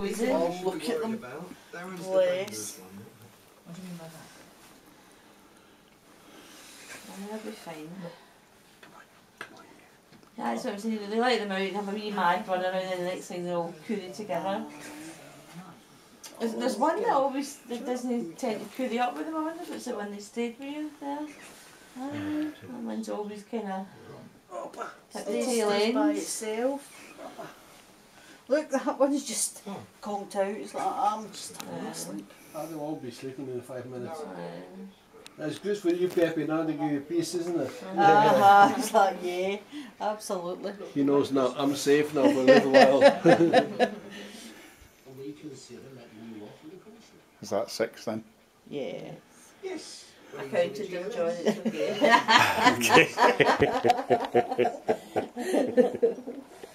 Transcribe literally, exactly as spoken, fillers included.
always in. Oh, look at them. Bless. What do you mean by that? They'll be fine. Yeah, that's what I'm saying. They let them out and have a wee mad run around, and the next thing they're all curry together. There's, there's one that always that doesn't tend to curry up with them. I wonder if it's the one that stayed with you there. Uh, that one's always kind of at the tail Stays by end. itself. Look, that one's just conked out. It's like I'm just having a sleep. They'll all be sleeping in five minutes. Uh, It's good for you, Peppy, now to give you peace, isn't it? Uh-huh. It's like, yeah, absolutely. He knows now, I'm safe now for a little while. Is that six then? Yeah. yes. I counted them, John. It's okay.